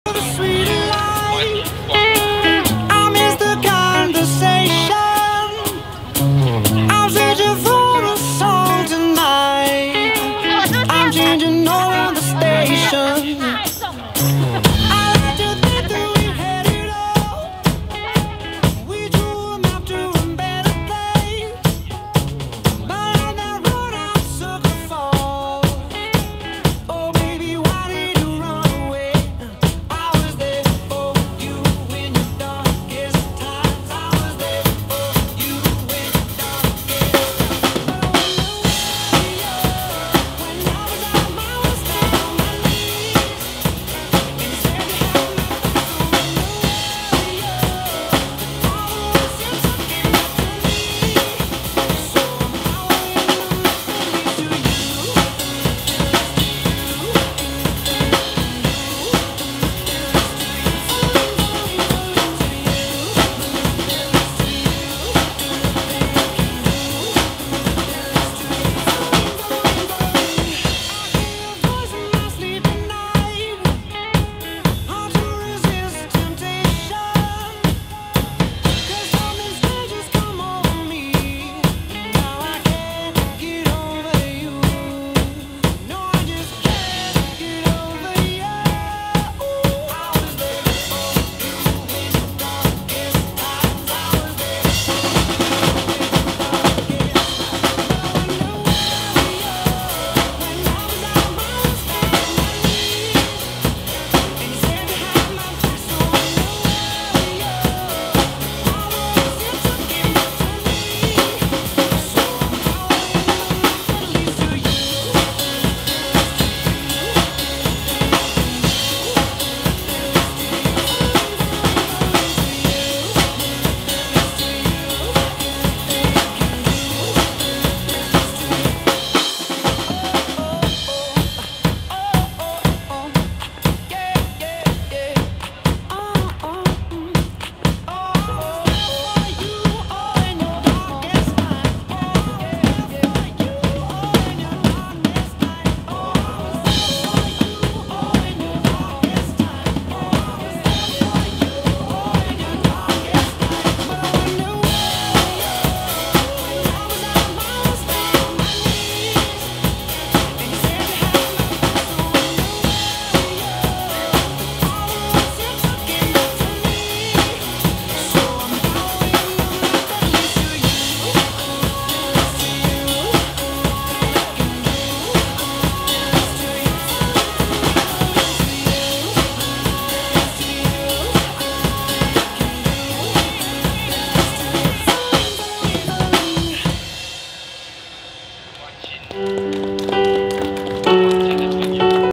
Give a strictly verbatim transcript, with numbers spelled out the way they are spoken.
the sweet life. I miss the conversation. I'm searching for a song tonight. I'm changing over the station. I like to think that we had it all. We drew a map to a better place. But on that road I'm sucker for. Oh baby, why did you run away? I was there for you in your darkest times. I was there for you in your darkest times. But I wonder where you are. When I was out, I was down on my knees. And said you had my back, so I wonder where you are. All the words you took came back to me. So I'm howling the melodies to you. Watching.